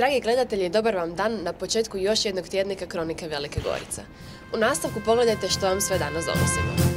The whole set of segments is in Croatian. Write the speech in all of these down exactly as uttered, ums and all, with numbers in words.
Dragi gledatelji, dobar vam dan na početku još jednog tjednika Kronike Velike Gorice. U nastavku pogledajte što vam sve danas donosimo.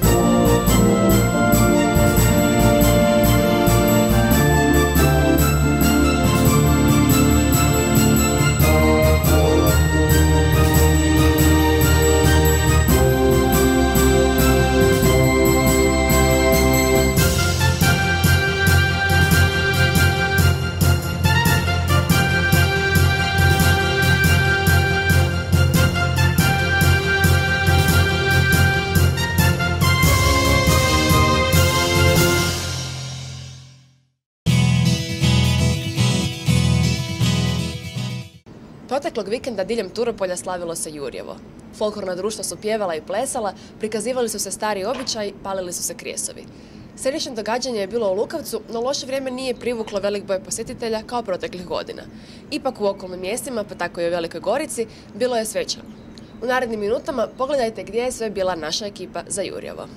Proteklog vikenda diljem Turopolja slavilo se Jurjevo. Folklorna društva su pjevala i plesala, prikazivali su se stari običaji, palili su se krijesovi. Središnje događanje je bilo u Lukavcu, no loše vrijeme nije privuklo velik broj posjetitelja kao proteklih godina. Ipak u okolnim mjestima, pa tako i u Velikoj Gorici, bilo je svečano. U narednim minutama pogledajte gdje je sve bila naša ekipa za Jurjevo.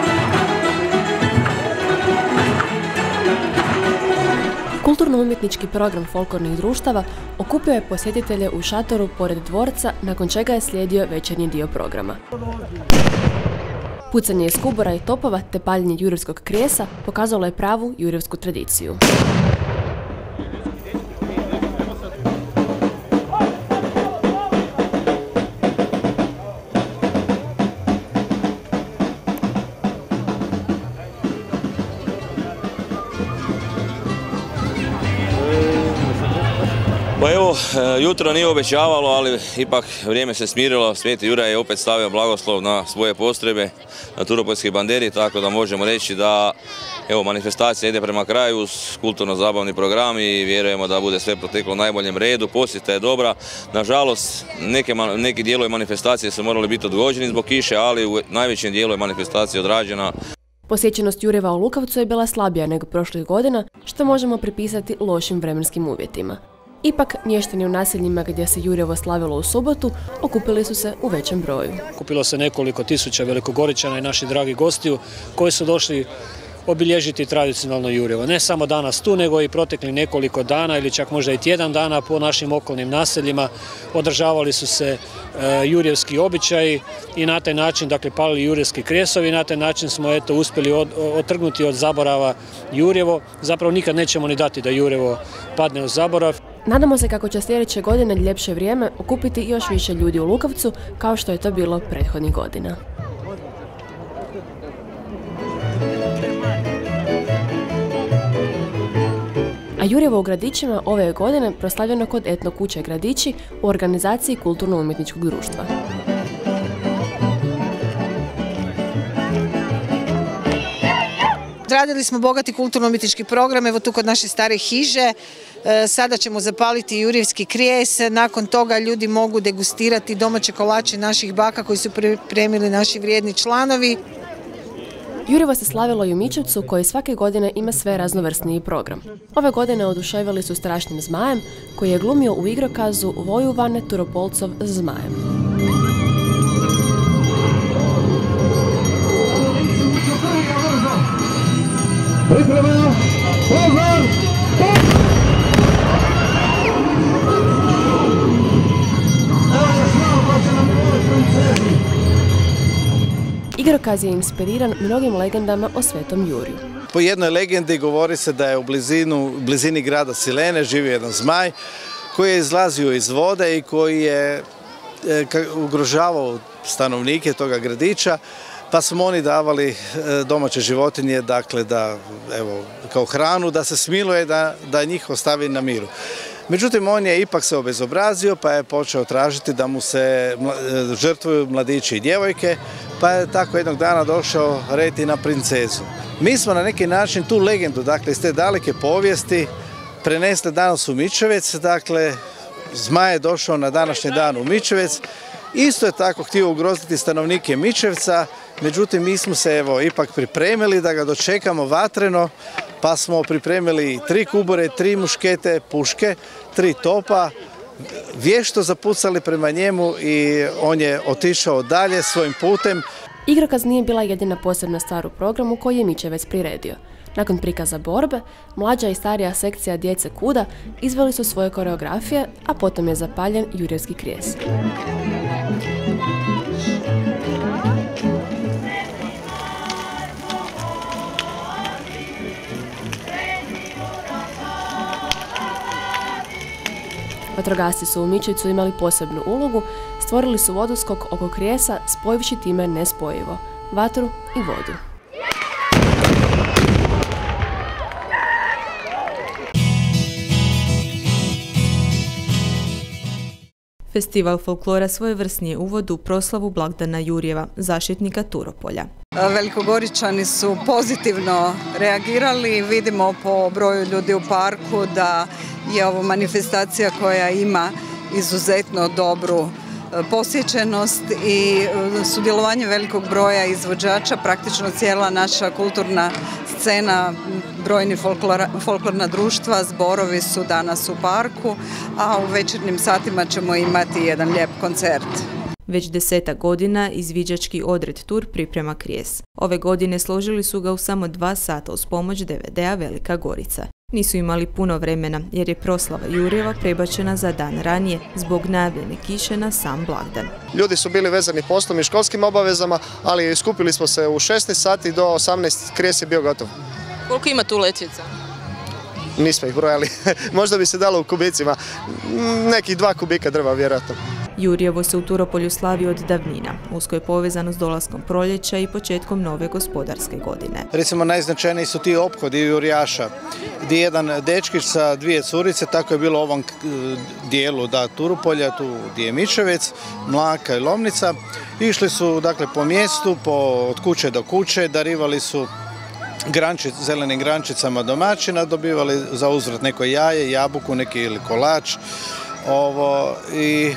Kulturno-umjetnički program folklornih društava okupio je posjetitelje u šatoru pored dvorca, nakon čega je slijedio večernji dio programa. Pucanje iz kubura i topova te paljenje jurjevskog krijesa pokazalo je pravu jurjevsku tradiciju. Pa evo, jutro nije obećavalo, ali ipak vrijeme se smirilo. Sveti Juraj je opet stavio blagoslov na svoje postrojbe, na Turopoljskoj banderi, tako da možemo reći da evo, manifestacija ide prema kraju uz kulturno-zabavni program i vjerujemo da bude sve proteklo u najboljem redu. Posjeta je dobra. Nažalost, neke, neki dijelovi manifestacije su morali biti odgođeni zbog kiše, ali u najvećem dijelu je manifestacija odrađena. Posjećenost Jurjeva u Lukavcu je bila slabija nego prošlih godina, što možemo pripisati lošim vremenskim uvjetima. Ipak, mještani u naseljima gdje se Jurjevo slavilo u subotu okupili su se u većem broju. Okupilo se nekoliko tisuća Velikogoričana i naših dragih gostiju koji su došli obilježiti tradicionalno Jurjevo. Ne samo danas tu, nego i protekli nekoliko dana ili čak možda i tjedan dana po našim okolnim naseljima održavali su se e, jurjevski običaji i na taj način, dakle, palili jurjevski krijesovi i na taj način smo eto uspjeli od, otrgnuti od zaborava Jurjevo. Zapravo nikad nećemo ni dati da Jurjevo padne u zaborav. Nadamo se kako će sljedeće godine ljepše vrijeme okupiti još više ljudi u Lukavcu, kao što je to bilo prethodnih godina. A Jurjevo u Gradićima ove je godine proslavljeno kod etno kuće Gradići u organizaciji Kulturno-umjetničkog društva. Radili smo bogati kulturno-umjetnički program, evo tu kod naše stare hiže. Sada ćemo zapaliti jurjevski krijes, nakon toga ljudi mogu degustirati domaće kolače naših baka koji su pripremili naši vrijedni članovi. Jurjevo se slavilo i u Mičevcu koji svake godine ima sve raznovrsniji program. Ove godine oduševili su Strašnim zmajem koji je glumio u igrokazu Voju Vane Turopolcov s zmajem. Pripremeno, pozor, Igrokaz je inspiriran mnogim legendama o Svetom Jurju. Po jednoj legendi govori se da je u blizinu, blizini grada Silene živio jedan zmaj koji je izlazio iz vode i koji je e, ugrožavao stanovnike toga gradića, pa smo oni davali domaće životinje, dakle, da, evo, kao hranu, da se smiluje, da, da njih ostavi na miru. Međutim, on je ipak se obezobrazio, pa je počeo tražiti da mu se žrtvuju mladići i djevojke, pa je tako jednog dana došao red i na princezu. Mi smo na neki način tu legendu, dakle, iz te daleke povijesti prenesli danas u Mičevec, dakle, zmaj je došao na današnji dan u Mičevec. Isto je tako htio ugroziti stanovnike Mičevca, međutim mi smo se evo ipak pripremili da ga dočekamo vatreno, pa smo pripremili tri kubure, tri muškete, puške, tri topa, vješto zapucali prema njemu i on je otišao dalje svojim putem. Igrokaz nije bila jedina posebna stvar u programu koji je Mičevec priredio. Nakon prikaza borbe, mlađa i starija sekcija djece KUD-a izveli su svoje koreografije, a potom je zapaljen Jurjevski krijes. Vatrogasci su u Mičevcu imali posebnu ulogu, stvorili su vodoskok oko krijesa spojivši time nespojivo, vatru i vodu. Festival folklora svojevrsni je uvod u proslavu blagdana Jurjeva, zaštitnika Turopolja. Velikogoričani su pozitivno reagirali, vidimo po broju ljudi u parku da je ovo manifestacija koja ima izuzetno dobru posjećenost i sudjelovanje velikog broja izvođača, praktično cijela naša kulturna scena, brojni folklorna društva, zborovi su danas u parku, a u večernjim satima ćemo imati jedan lijep koncert. Već desetak godina izviđački odred Tur priprema krijes. Ove godine složili su ga u samo dva sata uz pomoć de ve dea Velika Gorica. Nisu imali puno vremena jer je proslava Jurjeva prebačena za dan ranije zbog najavljene kiše na sam blagdan. Ljudi su bili vezani poslom i školskim obavezama, ali skupili smo se u šesnaest sati do osamnaest, krijes je bio gotov. Koliko ima tu letvica? Nismo ih brojali, možda bi se dalo u kubicima, nekih dva kubika drva vjerojatno. Jurjevo se u Turopolju slavi od davnina. Usko je povezano s dolaskom proljeća i početkom nove gospodarske godine. Recimo najznačajniji su ti ophodi jurjaša, gdje je jedan dečkić sa dvije curice, tako je bilo u ovom dijelu da, Turopolja, tu gdje je Mičevec, Mlaka i Lomnica. Išli su dakle, po mjestu, po, od kuće do kuće, darivali su grančic, zelenim grančicama domaćina, dobivali za uzvrat neko jaje, jabuku, neki ili kolač. Ovo, i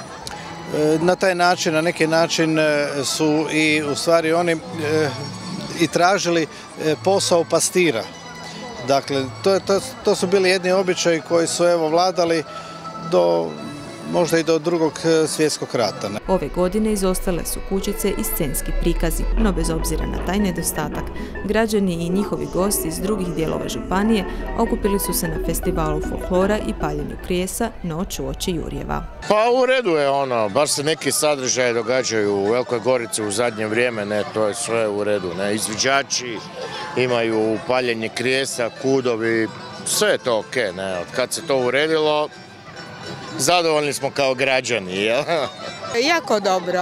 na taj način, na neki način su i u stvari oni i tražili posao pastira. Dakle, to, to, to su bili jedni običaji koji su evo vladali do možda i do drugog svjetskog rata. Ove godine izostale su kućice i scenski prikazi, no bez obzira na taj nedostatak, građani i njihovi gosti iz drugih dijelova županije okupili su se na festivalu folklora i paljenju krijesa Noć uoči Jurjeva. Pa u redu je ono, baš se neki sadržaje događaju u Velikoj Gorici u zadnje vrijeme, ne, to je sve u redu, ne, izviđači imaju paljenje krijesa, kudovi, sve je to ok, ne, od kad se to uredilo, zadovoljni smo kao građani, jel? Jako dobro,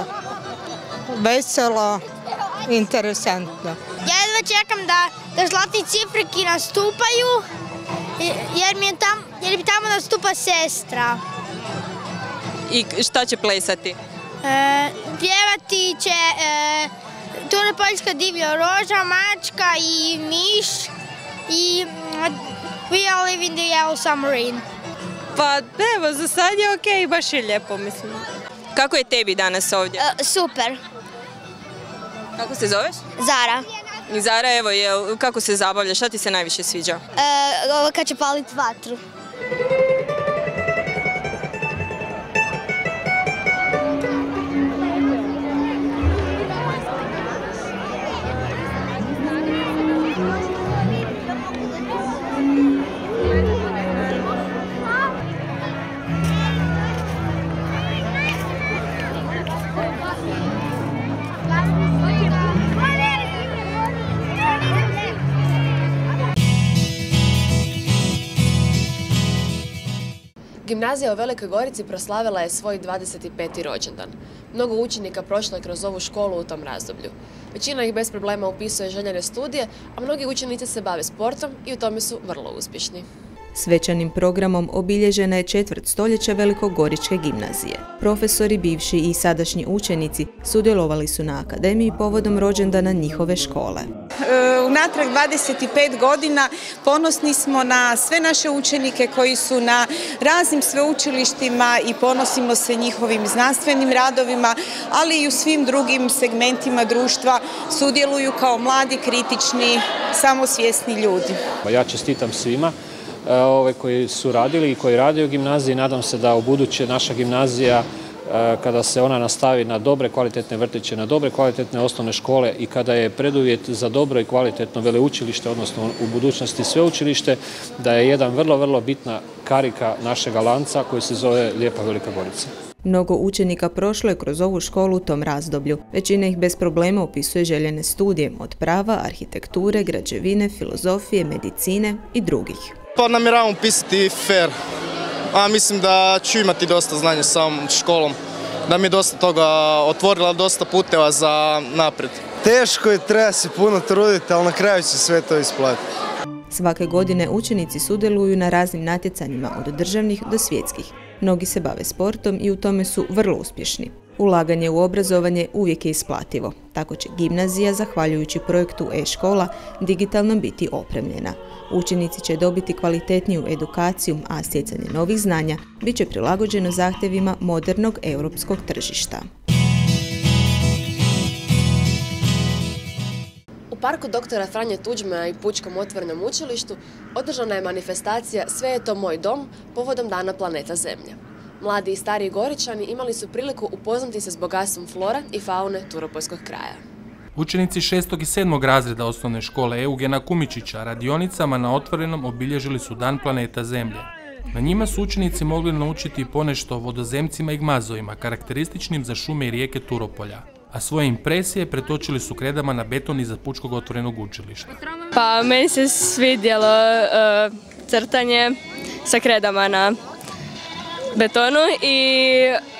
veselo, interesantno. Ja jedva čekam da, da Zlatni Cifriki nastupaju, jer mi je tam, jer mi tamo nastupa sestra. I šta će plesati? E, pjevati će e, Turopoljska divlja roža, mačka i miš i We All Live in the Yellow Submarine. Pa evo, za sad je ok, baš je lijepo, mislim. Kako je tebi danas ovdje? E, super. Kako se zoveš? Zara. I Zara, evo, je, kako se zabavljaš, šta ti se najviše sviđa? E, kad će paliti vatru. Gimnazija u Velikoj Gorici proslavila je svoj dvadeset peti rođendan. Mnogo učenika prošlo je kroz ovu školu u tom razdoblju. Većina ih bez problema upisuje željene studije, a mnogi učenici se bave sportom i u tome su vrlo uspješni. Svečanim programom obilježena je četvrt stoljeća Velikogoričke gimnazije. Profesori, bivši i sadašnji učenici sudjelovali su na akademiji povodom rođendana njihove škole. Unatrag dvadeset pet godina ponosni smo na sve naše učenike koji su na raznim sveučilištima i ponosimo se njihovim znanstvenim radovima, ali i u svim drugim segmentima društva sudjeluju kao mladi, kritični, samosvjesni ljudi. Ja čestitam svima ove koji su radili i koji rade u gimnaziji. Nadam se da u buduće naša gimnazija kada se ona nastavi na dobre kvalitetne vrtiće, na dobre kvalitetne osnovne škole i kada je preduvjet za dobro i kvalitetno veleučilište, odnosno u budućnosti sveučilište, da je jedan vrlo, vrlo bitna karika našega lanca koji se zove Lijepa Velika Gorica. Mnogo učenika prošlo je kroz ovu školu u tom razdoblju. Većina ih bez problema upisuje željene studije od prava, arhitekture, građevine, filozofije, medicine i drugih. Pa namjeravam upisati FER, a mislim da ću imati dosta znanja sa ovom školom, da mi je dosta toga otvorila, dosta puteva za naprijed. Teško je, treba se puno truditi, ali na kraju će sve to isplatiti. Svake godine učenici sudjeluju na raznim natjecanjima od državnih do svjetskih. Mnogi se bave sportom i u tome su vrlo uspješni. Ulaganje u obrazovanje uvijek je isplativo. Tako će gimnazija, zahvaljujući projektu e-škola, digitalno biti opremljena. Učenici će dobiti kvalitetniju edukaciju, a stjecanje novih znanja bit će prilagođeno zahtjevima modernog europskog tržišta. U parku doktora Franje Tuđmana i Pučkom otvorenom učilištu održana je manifestacija Sve je to moj dom povodom Dana planeta Zemlje. Mladi i stariji Goričani imali su priliku upoznati se s bogatstvom flora i faune Turopoljskog kraja. Učenici šestog i sedmog razreda osnovne škole Eugena Kumičića radionicama na otvorenom obilježili su Dan planeta Zemlje. Na njima su učenici mogli naučiti ponešto o vodozemcima i gmazovima, karakterističnim za šume i rijeke Turopolja, a svoje impresije pretočili su kredama na beton iza Pučkog otvorenog učilišta. Pa meni se svidjelo uh, crtanje sa kredama na betonu i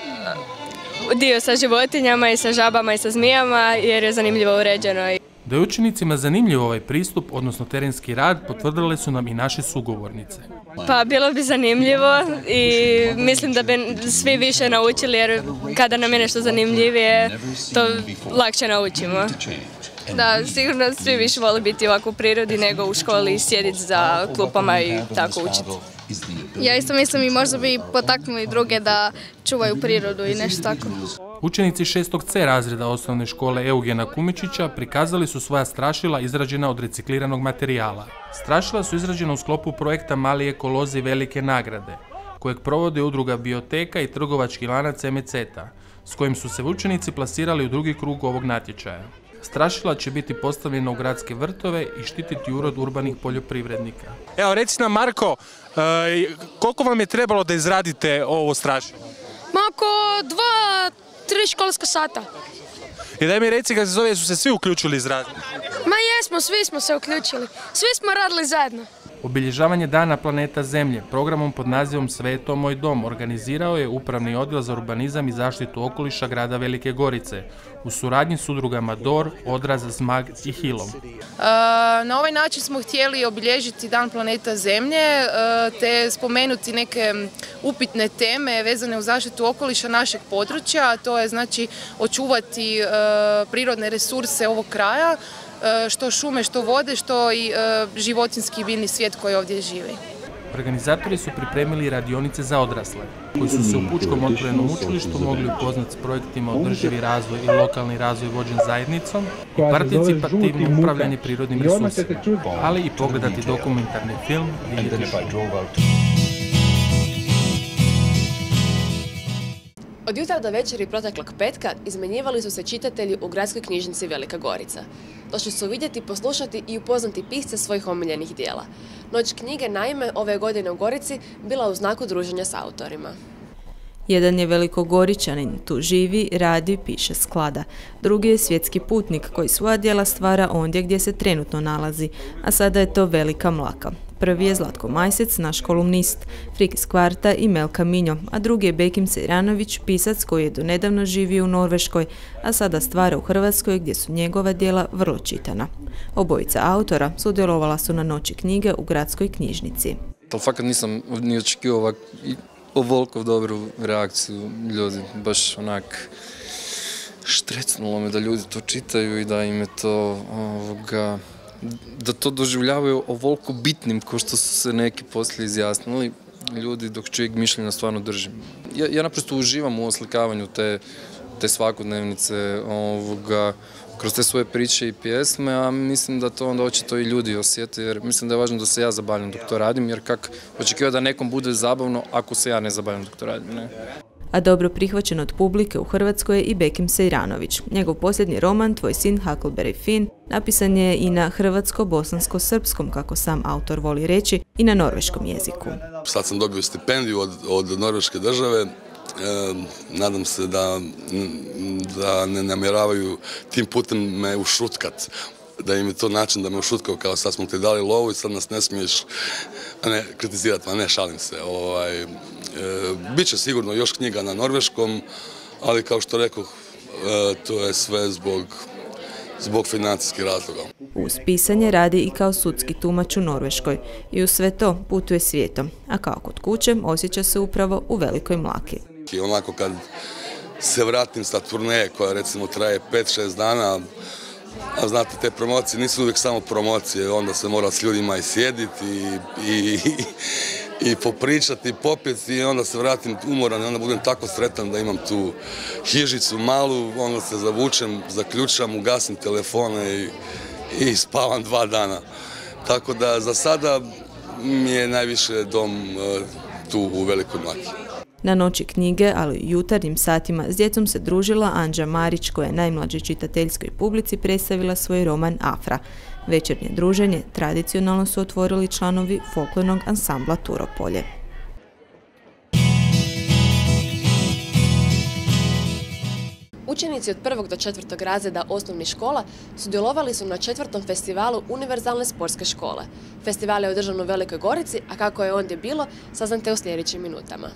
dio sa životinjama i sa žabama i sa zmijama jer je zanimljivo uređeno. Da je učenicima zanimljiv ovaj pristup, odnosno terenski rad, potvrdile su nam i naše sugovornice. Pa bilo bi zanimljivo i mislim da bi svi više naučili jer kada nam je nešto zanimljivije to lakše naučimo. Da, sigurno svi više vole biti ovako u prirodi nego u školi i sjediti za klupama i tako učiti. Ja isto mislim i možda bi potaknuli druge da čuvaju prirodu i nešto tako. Učenici šestog ce razreda osnovne škole Eugena Kumičića prikazali su svoja strašila izrađena od recikliranog materijala. Strašila su izrađena u sklopu projekta Mali ekolozi velike nagrade, kojeg provode udruga Bioteka i trgovački lanac Emeceta, s kojim su se učenici plasirali u drugi krug ovog natječaja. Strašila će biti postavljena u gradske vrtove i štititi urod urbanih poljoprivrednika. Evo, reci nam, Marko, koliko vam je trebalo da izradite ovo strašilo? Ma oko dva, tri školska sata. I daj mi reci, kako se zove, su se svi uključili izraditi? Ma jesmo, svi smo se uključili. Svi smo radili zajedno. Obilježavanje Dana planeta Zemlje programom pod nazivom Sve je to moj dom organizirao je Upravni odjel za urbanizam i zaštitu okoliša grada Velike Gorice u suradnji s udrugama D O R, Odraz, Zmag i Hilom. Na ovaj način smo htjeli obilježiti Dan planeta Zemlje te spomenuti neke upitne teme vezane u zaštitu okoliša našeg područja, a to je znači očuvati prirodne resurse ovog kraja, što šume, što vode, što i životinjski biljni svijet koji ovdje živi. Organizatori su pripremili radionice za odrasle, koji su se u Pučkom otvorenom učilištu mogli upoznati s projektima održivi razvoj i lokalni razvoj vođen zajednicom i participativno upravljanje prirodnim resursima, ali i pogledati dokumentarni film Vidjeti šumu. Od jutra do večeri proteklog petka izmenjivali su se čitatelji u gradskoj knjižnici Velika Gorica. Došli su vidjeti, poslušati i upoznati pisce svojih omiljenih dijela. Noć knjige, naime, ove godine u Gorici bila u znaku druženja s autorima. Jedan je velikogoričanin, tu živi, radi, piše, sklada. Drugi je svjetski putnik koji svoja djela stvara ondje gdje se trenutno nalazi, a sada je to Velika Mlaka. Prvi je Zlatko Majsec, naš kolumnist, Frik iz Kvarta i Melka Minjo, a drugi je Bekim Sejranović, pisac koji je donedavno živio u Norveškoj, a sada stvara u Hrvatskoj gdje su njegova djela vrlo čitana. Obojica autora sudjelovala su na noći knjige u gradskoj knjižnici. Ali fakat nisam ni očekivao ovak, ovoliko dobru reakciju ljudi, baš onak štrecnulo me da ljudi to čitaju i da im je to ovoga, da to doživljavaju ovoliko bitnim kao što su se neki poslije izjasnili ljudi dok čovjek mišljenja stvarno držim. Ja, ja naprosto uživam u oslikavanju te, te svakodnevnice ovoga, kroz te svoje priče i pjesme, a mislim da to onda očito i ljudi osjete, jer mislim da je važno da se ja zabavljam dok to radim, jer kak očekivati da nekom bude zabavno ako se ja ne zabavljam dok to radim, ne? A dobro prihvaćen od publike u Hrvatskoj je i Bekim Sejranović. Njegov posljednji roman, Tvoj sin Huckleberry Finn, napisan je i na hrvatsko-bosansko-srpskom, kako sam autor voli reći, i na norveškom jeziku. Sad sam dobio stipendiju od, od norveške države. E, nadam se da, da ne namjeravaju tim putem me ušutkat, da im je to način da me ušutkao, kao sad smo ti dali lovu i sad nas ne smiješ ne, kritizirati, a ne, šalim se. Ovaj, e, Biće sigurno još knjiga na norveškom, ali kao što rekoh, e, to je sve zbog, zbog financijskih razloga. Uz pisanje radi i kao sudski tumač u Norveškoj i uz sve to putuje svijetom, a kao kod kuće osjeća se upravo u Velikoj Mlaki. I onako kad se vratim sa turneje koja recimo traje pet šest dana, a znate, te promocije nisu uvijek samo promocije, onda se mora s ljudima i sjediti i, i, i popričati, popiti i onda se vratim umoran i onda budem tako sretan da imam tu hižicu malu, onda se zavučem, zaključam, ugasim telefone i, i spavam dva dana. Tako da za sada mi je najviše dom tu u Velikoj Mlaki. Na noći knjige, ali i jutarnjim satima s djecom se družila Anđa Marić, koja je najmlađoj čitateljskoj publici predstavila svoj roman Afra. Večernje druženje tradicionalno su otvorili članovi folklornog ansambla Turopolje. Učenici od prvog do četvrtog razreda osnovnih škola sudjelovali su na četvrtom festivalu Univerzalne sportske škole. Festival je održan u Velikoj Gorici, a kako je ondje bilo, saznate u sljedećim minutama.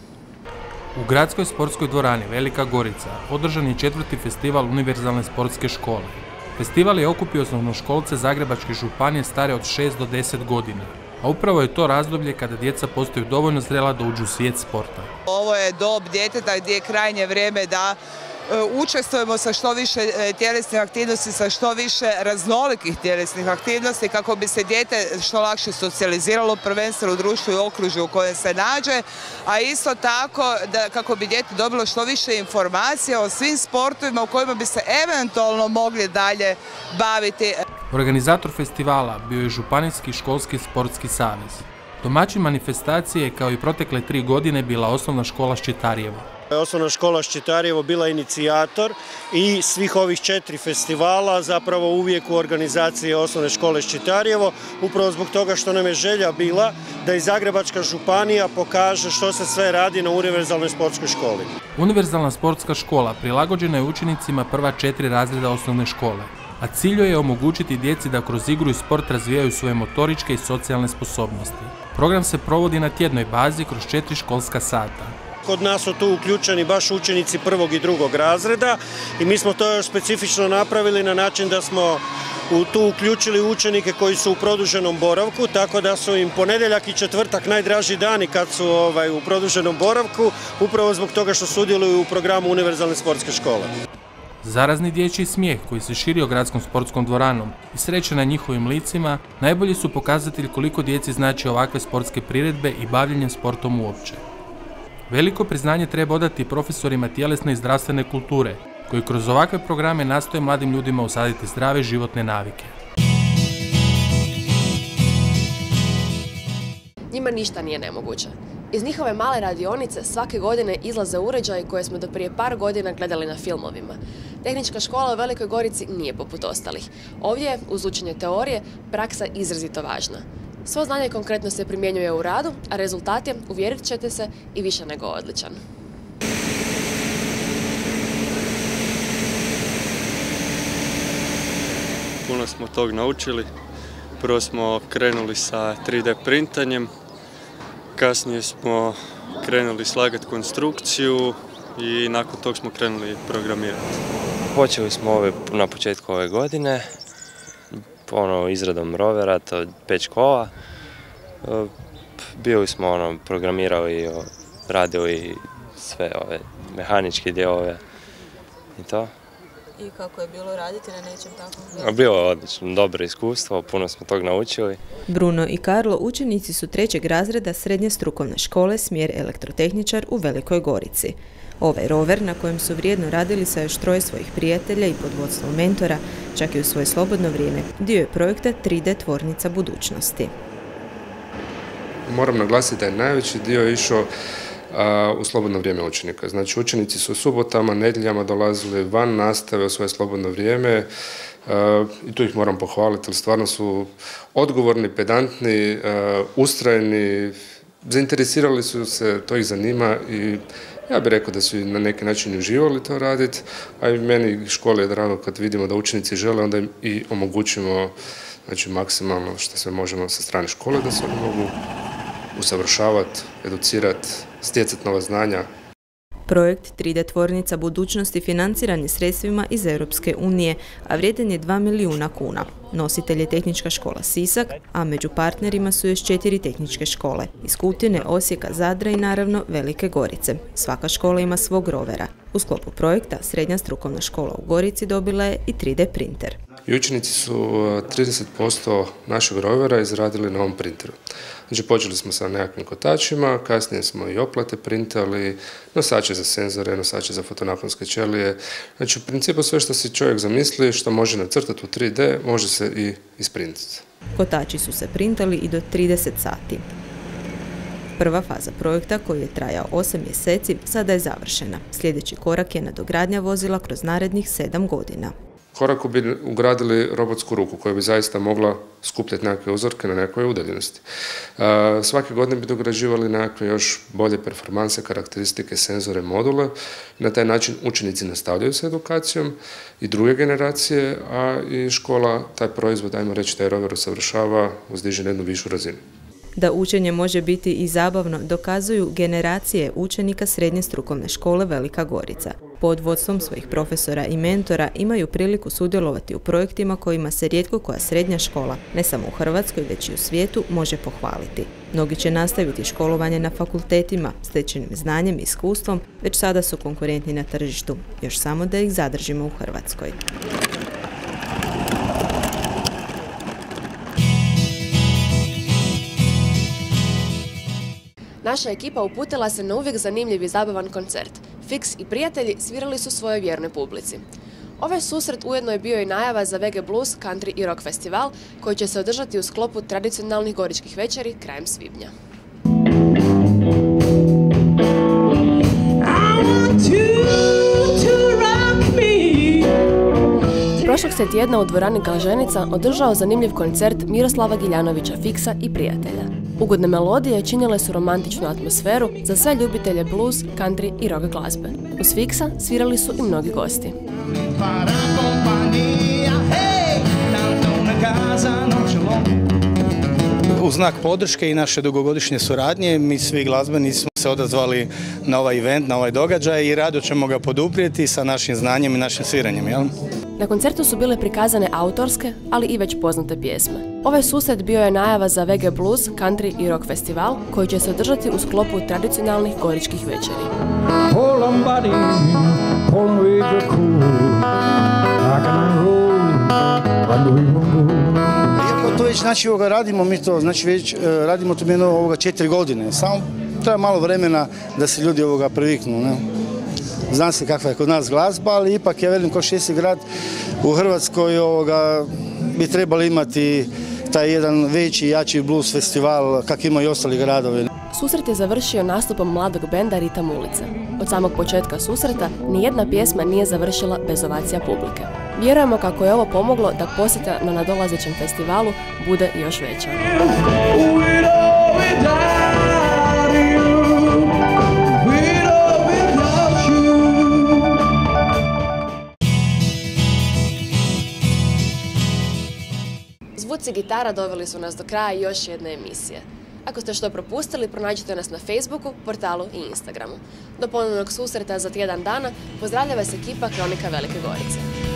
U gradskoj sportskoj dvorani Velika Gorica održan je četvrti festival Univerzalne sportske škole. Festival je okupio osnovnoškolce Zagrebačke županije stare od šest do deset godina, a upravo je to razdoblje kada djeca postaju dovoljno zrela da uđu u svijet sporta. Ovo je dob djeteta gdje je krajnje vrijeme da učestvujemo sa što više tjelesnih aktivnosti, sa što više raznolikih tjelesnih aktivnosti kako bi se dijete što lakše socijaliziralo, prvenstveno u društvu i okružju u kojem se nađe, a isto tako da kako bi dijete dobilo što više informacija o svim sportovima u kojima bi se eventualno mogli dalje baviti. Organizator festivala bio je Županijski školski sportski savez. Domaćin manifestacije kao i protekle tri godine bila osnovna škola Ščitarjevo. Osnovna škola Ščitarjevo bila inicijator i svih ovih četiri festivala, zapravo uvijek u organizaciji osnovne škole Ščitarjevo, upravo zbog toga što nam je želja bila da i Zagrebačka županija pokaže što se sve radi na Univerzalnoj sportskoj školi. Univerzalna sportska škola prilagođena je učenicima prva četiri razreda osnovne škole, a cilj je omogućiti djeci da kroz igru i sport razvijaju svoje motoričke i socijalne sposobnosti. Program se provodi na tjednoj bazi kroz četiri školska sata. Kod nas su tu uključeni baš učenici prvog i drugog razreda i mi smo to još specifično napravili na način da smo tu uključili učenike koji su u produženom boravku, tako da su im ponedjeljak i četvrtak najdraži dani kad su ovaj, u produženom boravku, upravo zbog toga što sudjeluju u programu Univerzalne sportske škole. Zarazni dječji smijeh koji se širio gradskom sportskom dvoranom i sreća na njihovim licima najbolji su pokazatelj koliko djeci znači ovakve sportske priredbe i bavljenje sportom uopće. Veliko priznanje treba odati profesorima tjelesne i zdravstvene kulture, koji kroz ovakve programe nastoje mladim ljudima usaditi zdrave životne navike. Njima ništa nije nemoguće. Iz njihove male radionice svake godine izlaze uređaji koje smo do prije par godina gledali na filmovima. Tehnička škola u Velikoj Gorici nije poput ostalih. Ovdje, uz učenje teorije, praksa izrazito važna. Svo znanje konkretno se primjenjuje u radu, a rezultat je, uvjerit ćete se, i više nego odličan. Puno smo tog naučili. Prvo smo krenuli sa tri D printanjem, kasnije smo krenuli slagati konstrukciju i nakon tog smo krenuli programirati. Počeli smo ove, na početku ove godine, ono, izradom rovera, to pet škola. Bili smo ono, programirali, radili sve ove mehaničke dijelove i to. I kako je bilo raditi na nečem takvom? Bilo je odlično, dobro iskustvo, puno smo tog naučili. Bruno i Karlo učenici su trećeg razreda srednje strukovne škole smjer elektrotehničar u Velikoj Gorici. Ovaj rover, na kojem su vrijedno radili sa još troje svojih prijatelja i pod vodstvom mentora, čak i u svoje slobodno vrijeme, dio je projekta tri D tvornica budućnosti. Moram naglasiti da je najveći dio išao u slobodno vrijeme učenika. Znači učenici su u subotama, nedjeljama dolazili van nastave u svoje slobodno vrijeme i tu ih moram pohvaliti, jer stvarno su odgovorni, pedantni, ustrajni, zainteresirali su se, to ih zanima i ja bih rekao da su na neki način uživali to raditi, a i meni škole je drago kad vidimo da učenici žele, onda im i omogućimo znači, maksimalno što sve možemo sa strane škole da se oni mogu usavršavati, educirati, stjecati nova znanja. Projekt tri D tvornica budućnosti financiran je sredstvima iz Europske unije, a vrijedan je dva milijuna kuna. Nositelj je Tehnička škola Sisak, a među partnerima su još četiri tehničke škole iz Kutine, Osijeka, Zadra i naravno Velike Gorice. Svaka škola ima svog rovera. U sklopu projekta Srednja strukovna škola u Gorici dobila je i tri D printer. I učenici su trideset posto našeg rovera izradili na ovom printeru. Znači počeli smo sa nekakvim kotačima, kasnije smo i oplate printali, nosače za senzore, nosače za fotonaponske ćelije. Znači u principu sve što si čovjek zamisli, što može nacrtati u tri D, može se i isprintati. Kotači su se printali i do trideset sati. Prva faza projekta, koji je trajao osam mjeseci, sada je završena. Sljedeći korak je nadogradnja vozila kroz narednih sedam godina. Koraku bi ugradili robotsku ruku koja bi zaista mogla skupljati nekakve uzorke na nekoj udaljenosti. Svake godine bi dograđivali nekakve još bolje performanse, karakteristike, senzore, module. Na taj način učenici nastavljaju sa edukacijom i druge generacije, a i škola taj proizvod, ajmo reći, taj rover usavršava, uzdiže na jednu višu razinu. Da učenje može biti i zabavno dokazuju generacije učenika Srednje strukovne škole Velika Gorica. Pod vodstvom svojih profesora i mentora imaju priliku sudjelovati u projektima kojima se rijetko koja srednja škola, ne samo u Hrvatskoj već i u svijetu, može pohvaliti. Mnogi će nastaviti školovanje na fakultetima, stečenim znanjem i iskustvom, već sada su konkurentni na tržištu, još samo da ih zadržimo u Hrvatskoj. Naša ekipa uputila se na uvijek zanimljiv i zabavan koncert. Fix i prijatelji svirali su svojoj vjernoj publici. Ovaj susret ujedno je bio i najava za V G Blues, Country i Rock festival koji će se održati u sklopu tradicionalnih goričkih večeri krajem svibnja. Prošlog se tjedna u dvorani Galženica održao zanimljiv koncert Miroslava Giljanovića Fixa i prijatelja. Ugodne melodije činile su romantičnu atmosferu za sve ljubitelje blues, country i rock glazbe. Uz Fixa svirali su i mnogi gosti. U znak podrške i naše dugogodišnje suradnje, mi svi glazbenici smo se odazvali na ovaj event, na ovaj događaj i rado ćemo ga poduprijeti sa našim znanjem i našim sviranjem. Jel? Na koncertu su bile prikazane autorske, ali i već poznate pjesme. Ovaj susret bio je najava za V G Blues, Country i Rock festival koji će se održati u sklopu tradicionalnih goričkih večeri. Iako to već znači ovoga radimo, mi to znači već radimo to jedno ovoga četiri godine. Samo treba malo vremena da se ljudi ovoga priviknu, ne? Zna se kakva je kod nas glazba, ali ipak ja velim ko šesti grad u Hrvatskoj ovoga, bi trebali imati taj jedan veći, jači blues festival kak imaju i ostali gradovi. Susret je završio nastupom mladog benda Ritam ulice. Od samog početka susreta nijedna pjesma nije završila bez ovacija publike. Vjerujemo kako je ovo pomoglo da posjeta na nadolazećem festivalu bude još veća. Zvuci gitara doveli su nas do kraja još jedne emisije. Ako ste što propustili, pronađite nas na Facebooku, portalu i Instagramu. Do ponovnog susreta za tjedan dana pozdravlja vas ekipa Kronika Velike Gorice.